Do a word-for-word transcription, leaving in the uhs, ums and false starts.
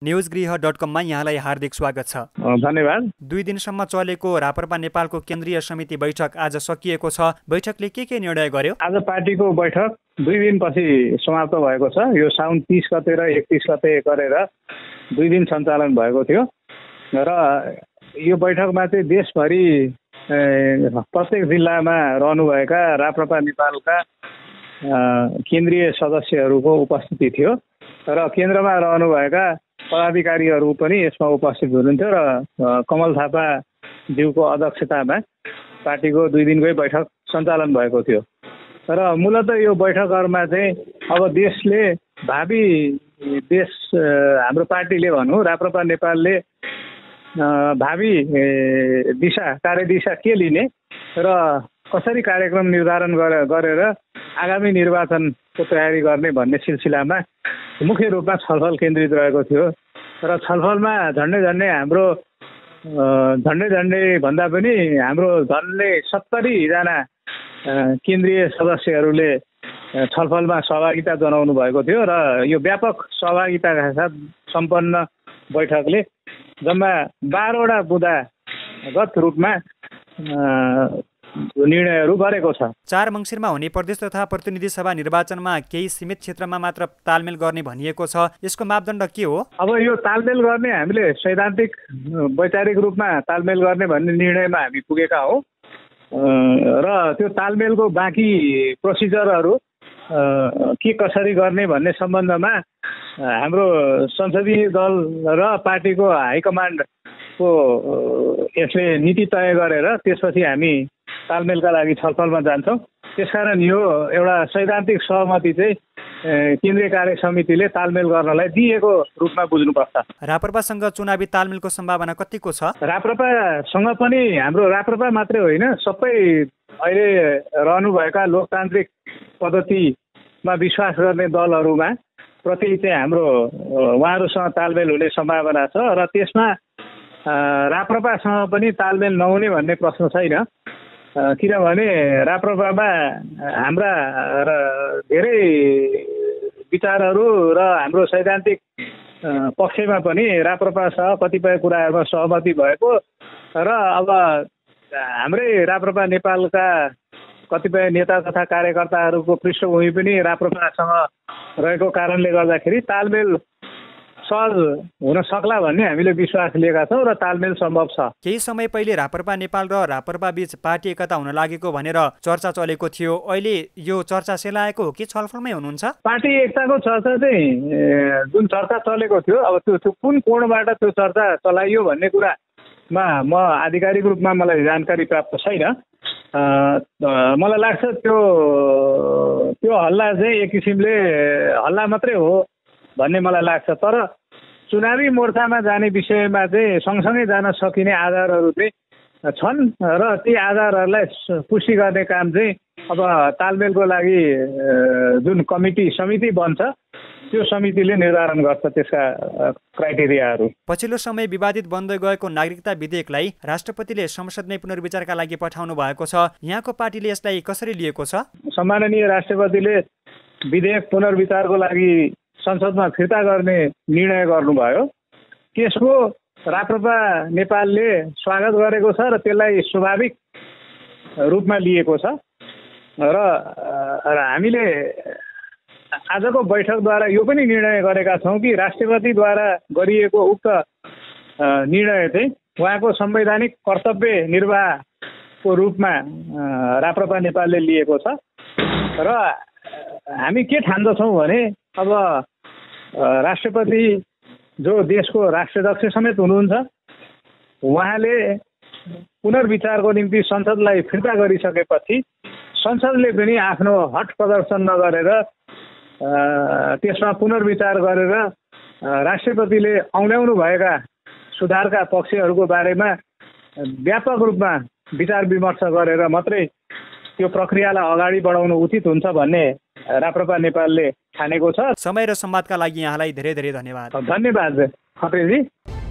न्युजगृह dot कममा यहाँलाई हार्दिक स्वागत छ। धन्यवाद। दुई दिनसम्म चलेको राप्रपा नेपालको केन्द्रीय समिति बैठक आज सकिएको छ। बैठकले के के निर्णय गर्यो? आज पार्टीको बैठक दुई दिनपछि समाप्त भएको छ। यो साउन तीस गते र एकतीस गते गरेर दुई दिन सञ्चालन भएको थियो र यो बैठकमा चाहिँ देशभरि प्रत्येक जिल्लामा रहनुभएका राप्रपा नेपालका केन्द्रीय सदस्यहरूको उपस्थिति थियो र केन्द्रमा रहनुभएका पदाधिकारीहरू पनि यसमा उपस्थित हुनुहुन्थ्यो र कमल थापा ज्यूको अध्यक्षतामा पार्टीको दुई दिनकै बैठक सञ्चालन भएको थियो र मूलतः यो बैठकहरूमा चाहिँ अब देशले भावी देश हाम्रो पार्टीले भनौँ राप्रपा नेपालले भावी दिशा कार्यदिशा के लिने र कसरी कार्यक्रम निर्धारण गरेर आगामी निर्वाचनको तयारी गर्ने भन्ने सिलसिलामा मुख्य रूपमा छलफल केन्द्रित रहेको थियो र छलफलमा झन्डै झन्डै हाम्रो झन्डै झन्डै भन्दा पनि हाम्रो झन्डै सत्तरीजना केन्द्रीय सदस्यहरूले छलफलमा सहभागिता जनाउनु भएको थियो र यो व्यापक सहभागिताका साथ सम्पन्न बैठकले जम्मा बाह्रवटा बुँदागत रूपमा निर्णयहरू गरेको छ। चार मङ्सिरमा हुने प्रदेश तथा प्रतिनिधि सभा निर्वाचनमा केही सीमित क्षेत्रमा मात्र तालमेल गर्ने भनिएको छ। यसको मापदण्ड के हो? अब यो तालमेल गर्ने हामीले सैद्धान्तिक वैचारिक रूपमा तालमेल गर्ने भन्ने निर्णयमा हामी पुगेका हौँ र त्यो तालमेलको बाँकी प्रोसिजरहरू के कसरी गर्ने भन्ने सम्बन्धमा हाम्रो संसदीय दल र पार्टीको हाइकमान्डको यसले नीति तय गरेर त्यसपछि हामी तालमेलका लागि छलफलमा जान्छौँ। त्यसकारण यो एउटा सैद्धान्तिक सहमति चाहिँ केन्द्रीय कार्य समितिले तालमेल गर्नलाई दिएको रूपमा बुझ्नुपर्छ। राप्रपासँग चुनावी तालमेलको सम्भावना कतिको छ? राप्रपासँग पनि हाम्रो राप्रपा मात्रै होइन सबै अहिले रहनुभएका लोकतान्त्रिक पद्धतिमा विश्वास गर्ने दलहरूमा प्रति चाहिँ हाम्रो उहाँहरूसँग तालमेल हुने सम्भावना छ र त्यसमा राप्रपासँग पनि तालमेल नहुने भन्ने प्रश्न छैन। किनभने राप्रपामा हाम्रा धेरै विचारहरू र हाम्रो सैद्धान्तिक पक्षमा पनि राप्रपासँग कतिपय कुराहरूमा सहमति भएको र अब हाम्रै राप्रपा नेपालका कतिपय नेता तथा कार्यकर्ताहरूको पृष्ठभूमि पनि राप्रपासँग रहेको कारणले गर्दाखेरि तालमेल सहज हुन सक्ला भन्ने हामीले विश्वास लिएका छौँ र तालमेल सम्भव छ। केही समय पहिले राप्रपा नेपाल र राप्रपा बीच पार्टी एकता हुन लागेको भनेर चर्चा चलेको थियो। अहिले यो चर्चा सेलाएको हो कि छलफलमै हुनुहुन्छ? पार्टी एकताको चर्चा चाहिँ जुन चर्चा चलेको थियो अब त्यो त्यो कुन कोणबाट त्यो चर्चा चलाइयो भन्ने कुरामा म आधिकारिक रूपमा मलाई जानकारी प्राप्त छैन। मलाई लाग्छ त्यो त्यो हल्ला चाहिँ एक किसिमले हल्ला मात्रै हो भन्ने मलाई लाग्छ। तर चुनावी मोर्चामा जाने विषयमा चाहिँ सँगसँगै जान सकिने आधारहरू चाहिँ छन् र ती आधारहरूलाई पुष्टि गर्ने काम चाहिँ अब तालमेलको लागि जुन कमिटी समिति बन्छ त्यो समितिले निर्धारण गर्छ त्यसका क्राइटेरियाहरू। पछिल्लो समय विवादित बन्दै गएको नागरिकता विधेयकलाई राष्ट्रपतिले संसदमै पुनर्विचारका लागि पठाउनु भएको छ। यहाँको पार्टीले यसलाई कसरी लिएको छ? सम्माननीय राष्ट्रपतिले विधेयक पुनर्विचारको लागि संसदमा फिर्ता गर्ने निर्णय गर्नुभयो। त्यसको राप्रपा नेपालले स्वागत गरेको छ र त्यसलाई स्वाभाविक रूपमा लिएको छ र हामीले आजको बैठकद्वारा यो पनि निर्णय गरेका छौँ कि राष्ट्रपतिद्वारा गरिएको उक्त निर्णय चाहिँ उहाँको संवैधानिक कर्तव्य निर्वाहको रूपमा राप्रपा नेपालले लिएको छ र हामी के ठान्दछौँ भने अब राष्ट्रपति जो देशको राष्ट्राध्यक्ष समेत हुनुहुन्छ उहाँले पुनर्विचारको निम्ति संसदलाई फिर्ता गरिसकेपछि संसदले पनि आफ्नो हट प्रदर्शन नगरेर त्यसमा पुनर्विचार गरेर राष्ट्रपतिले औल्याउनु भएका सुधारका पक्षहरूको बारेमा व्यापक रूपमा विचार विमर्श गरेर मात्रै त्यो प्रक्रियालाई अगाडि बढाउनु उचित हुन्छ भन्ने राप्रपा नेपालले ठानेको छ। समय र संवादका लागि यहाँलाई धेरै धेरै धन्यवाद। धन्यवाद खत्रीजी।